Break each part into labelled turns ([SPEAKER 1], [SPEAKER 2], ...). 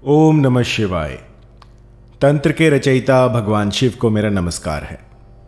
[SPEAKER 1] ओम नमः शिवाय। तंत्र के रचयिता भगवान शिव को मेरा नमस्कार है।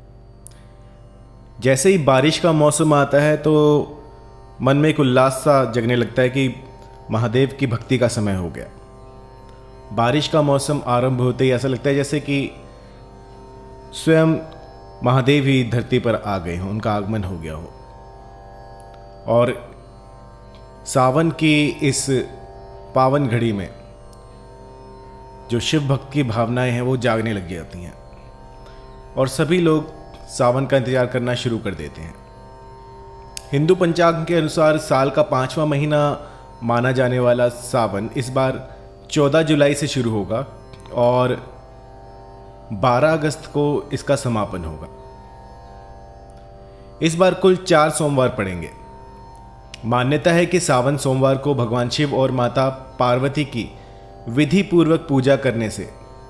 [SPEAKER 1] जैसे ही बारिश का मौसम आता है तो मन में एक उल्लास सा जगने लगता है कि महादेव की भक्ति का समय हो गया। बारिश का मौसम आरंभ होते ही ऐसा लगता है जैसे कि स्वयं महादेव ही धरती पर आ गए हों, उनका आगमन हो गया हो। और सावन की इस पावन घड़ी में जो शिव भक्त की भावनाएं हैं वो जागने लग जाती हैं और सभी लोग सावन का इंतजार करना शुरू कर देते हैं। हिंदू पंचांग के अनुसार साल का 5वां महीना माना जाने वाला सावन इस बार 14 जुलाई से शुरू होगा और 12 अगस्त को इसका समापन होगा। इस बार कुल 4 सोमवार पड़ेंगे। मान्यता है कि सावन सोमवार को भगवान शिव और माता पार्वती की विधि पूर्वक पूजा करने से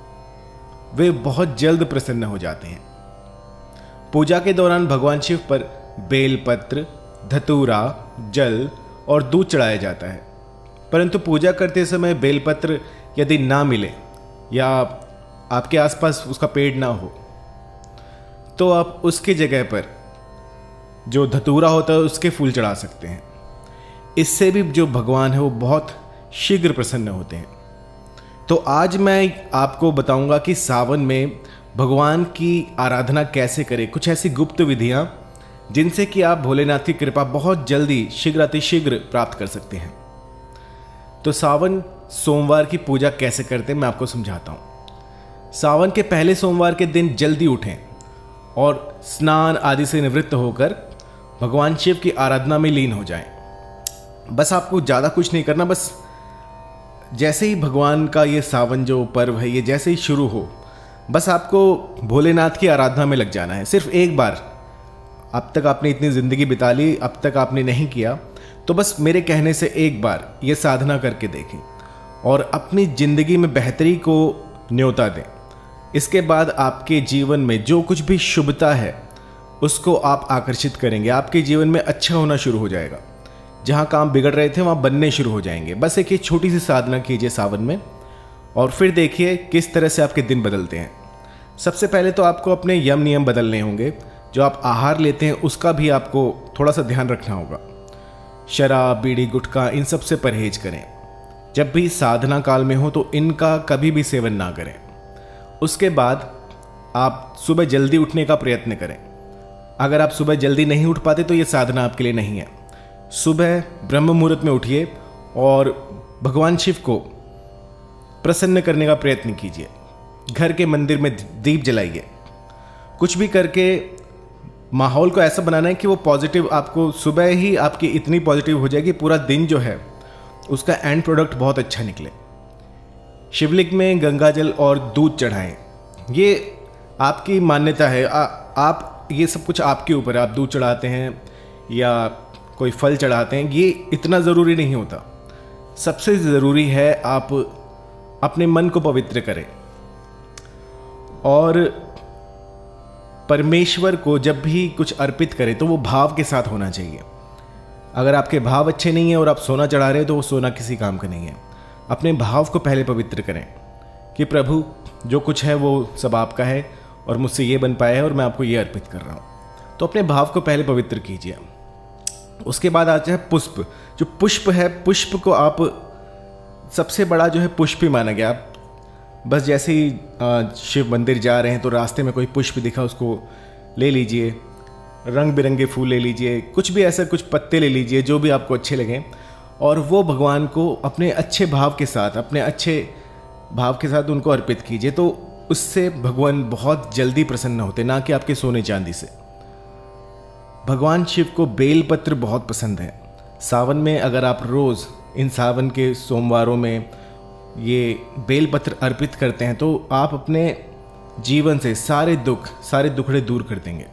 [SPEAKER 1] वे बहुत जल्द प्रसन्न हो जाते हैं। पूजा के दौरान भगवान शिव पर बेलपत्र, धतूरा, जल और दूध चढ़ाया जाता है। परंतु पूजा करते समय बेलपत्र यदि ना मिले या आपके आसपास उसका पेड़ ना हो तो आप उसकी जगह पर जो धतूरा होता है उसके फूल चढ़ा सकते हैं। इससे भी जो भगवान है वो बहुत शीघ्र प्रसन्न होते हैं। तो आज मैं आपको बताऊंगा कि सावन में भगवान की आराधना कैसे करें, कुछ ऐसी गुप्त विधियां जिनसे कि आप भोलेनाथ की कृपा बहुत जल्दी शीघ्र अतिशीघ्र प्राप्त कर सकते हैं। तो सावन सोमवार की पूजा कैसे करते हैं मैं आपको समझाता हूं। सावन के पहले सोमवार के दिन जल्दी उठें और स्नान आदि से निवृत्त होकर भगवान शिव की आराधना में लीन हो जाएं। बस आपको ज़्यादा कुछ नहीं करना, बस जैसे ही भगवान का ये सावन जो पर्व है ये जैसे ही शुरू हो बस आपको भोलेनाथ की आराधना में लग जाना है। सिर्फ एक बार, अब तक आपने इतनी ज़िंदगी बिता ली, अब तक आपने नहीं किया तो बस मेरे कहने से एक बार ये साधना करके देखें और अपनी ज़िंदगी में बेहतरी को न्योता दें। इसके बाद आपके जीवन में जो कुछ भी शुभता है उसको आप आकर्षित करेंगे। आपके जीवन में अच्छा होना शुरू हो जाएगा। जहाँ काम बिगड़ रहे थे वहाँ बनने शुरू हो जाएंगे। बस एक छोटी सी साधना कीजिए सावन में और फिर देखिए किस तरह से आपके दिन बदलते हैं। सबसे पहले तो आपको अपने यम नियम बदलने होंगे। जो आप आहार लेते हैं उसका भी आपको थोड़ा सा ध्यान रखना होगा। शराब, बीड़ी, गुटखा इन सब से परहेज करें। जब भी साधना काल में हो तो इनका कभी भी सेवन ना करें। उसके बाद आप सुबह जल्दी उठने का प्रयत्न करें। अगर आप सुबह जल्दी नहीं उठ पाते तो ये साधना आपके लिए नहीं है। सुबह ब्रह्म मुहूर्त में उठिए और भगवान शिव को प्रसन्न करने का प्रयत्न कीजिए। घर के मंदिर में दीप जलाइए। कुछ भी करके माहौल को ऐसा बनाना है कि वो पॉजिटिव, आपको सुबह ही आपकी इतनी पॉजिटिव हो जाएगी पूरा दिन जो है उसका एंड प्रोडक्ट बहुत अच्छा निकले। शिवलिंग में गंगा जल और दूध चढ़ाएं। ये आपकी मान्यता है। आप ये सब कुछ आपके ऊपर है। आप दूध चढ़ाते हैं या कोई फल चढ़ाते हैं, ये इतना ज़रूरी नहीं होता। सबसे ज़रूरी है आप अपने मन को पवित्र करें और परमेश्वर को जब भी कुछ अर्पित करें तो वो भाव के साथ होना चाहिए। अगर आपके भाव अच्छे नहीं हैं और आप सोना चढ़ा रहे हैं तो वो सोना किसी काम का नहीं है। अपने भाव को पहले पवित्र करें कि प्रभु जो कुछ है वो सब आपका है और मुझसे ये बन पाया है और मैं आपको ये अर्पित कर रहा हूँ। तो अपने भाव को पहले पवित्र कीजिए। उसके बाद आता है पुष्प। जो पुष्प है, पुष्प को आप सबसे बड़ा जो है पुष्प ही माना गया। आप बस जैसे ही शिव मंदिर जा रहे हैं तो रास्ते में कोई पुष्प दिखा उसको ले लीजिए। रंग बिरंगे फूल ले लीजिए, कुछ भी ऐसा, कुछ पत्ते ले लीजिए जो भी आपको अच्छे लगें और वो भगवान को अपने अच्छे भाव के साथ, अपने अच्छे भाव के साथ उनको अर्पित कीजिए। तो उससे भगवान बहुत जल्दी प्रसन्न होते, ना कि आपके सोने चांदी से। भगवान शिव को बेलपत्र बहुत पसंद है। सावन में अगर आप रोज़ इन सावन के सोमवारों में ये बेलपत्र अर्पित करते हैं तो आप अपने जीवन से सारे दुखड़े दूर कर देंगे।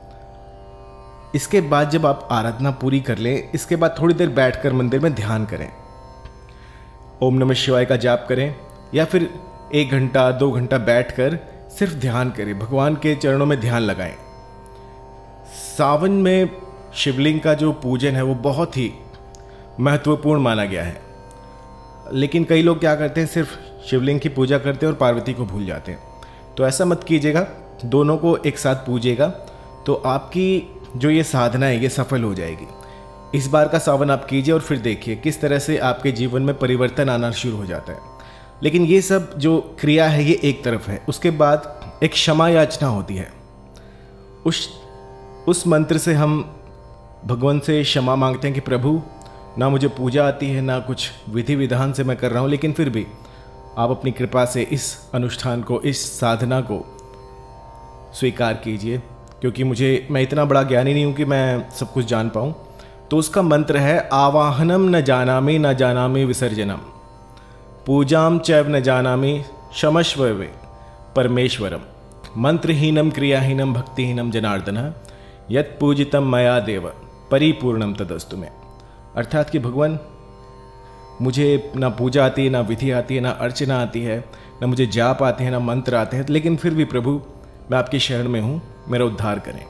[SPEAKER 1] इसके बाद जब आप आराधना पूरी कर लें, इसके बाद थोड़ी देर बैठकर मंदिर में ध्यान करें। ओम नमः शिवाय का जाप करें या फिर 1 घंटा 2 घंटा बैठकर सिर्फ ध्यान करें। भगवान के चरणों में ध्यान लगाएं। सावन में शिवलिंग का जो पूजन है वो बहुत ही महत्वपूर्ण माना गया है। लेकिन कई लोग क्या करते हैं, सिर्फ शिवलिंग की पूजा करते हैं और पार्वती को भूल जाते हैं। तो ऐसा मत कीजिएगा, दोनों को एक साथ पूजिएगा तो आपकी जो ये साधना है ये सफल हो जाएगी। इस बार का सावन आप कीजिए और फिर देखिए किस तरह से आपके जीवन में परिवर्तन आना शुरू हो जाता है। लेकिन ये सब जो क्रिया है ये एक तरफ है, उसके बाद एक क्षमा याचना होती है। उस मंत्र से हम भगवान से क्षमा मांगते हैं कि प्रभु, ना मुझे पूजा आती है, ना कुछ विधि विधान से मैं कर रहा हूँ, लेकिन फिर भी आप अपनी कृपा से इस अनुष्ठान को, इस साधना को स्वीकार कीजिए, क्योंकि मैं इतना बड़ा ज्ञानी नहीं हूँ कि मैं सब कुछ जान पाऊँ। तो उसका मंत्र है आवाहनम न जानामि विसर्जनम, पूजाम चैव न जानामि क्षमस्व वे परमेश्वरम, मंत्रहीनम क्रियाहीनम भक्तिहीनम जनार्दन, यत् पूजितम मया देव परिपूर्णम तदस्तु में। अर्थात कि भगवान, मुझे ना पूजा आती है, ना विधि आती है, ना अर्चना आती है, ना मुझे जाप आते हैं, ना मंत्र आते हैं, लेकिन फिर भी प्रभु मैं आपकी शरण में हूँ, मेरा उद्धार करें।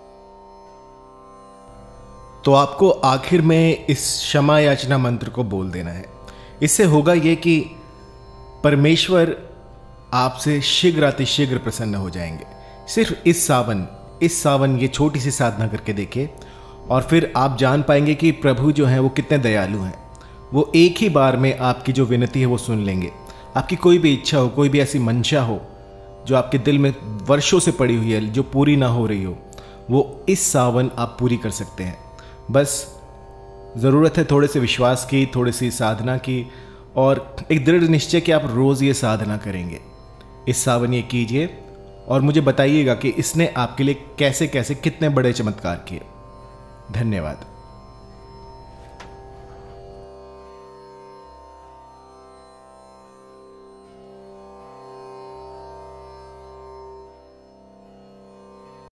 [SPEAKER 1] तो आपको आखिर में इस क्षमा याचना मंत्र को बोल देना है। इससे होगा ये कि परमेश्वर आपसे शीघ्र अतिशीघ्र प्रसन्न हो जाएंगे। सिर्फ इस सावन ये छोटी सी साधना करके देखिए और फिर आप जान पाएंगे कि प्रभु जो हैं वो कितने दयालु हैं। वो एक ही बार में आपकी जो विनती है वो सुन लेंगे। आपकी कोई भी इच्छा हो, कोई भी ऐसी मंशा हो जो आपके दिल में वर्षों से पड़ी हुई है, जो पूरी ना हो रही हो, वो इस सावन आप पूरी कर सकते हैं। बस ज़रूरत है थोड़े से विश्वास की, थोड़ी सी साधना की और एक दृढ़ निश्चय कि आप रोज़ ये साधना करेंगे। इस सावन ये कीजिए और मुझे बताइएगा कि इसने आपके लिए कैसे कैसे कितने बड़े चमत्कार किए। धन्यवाद।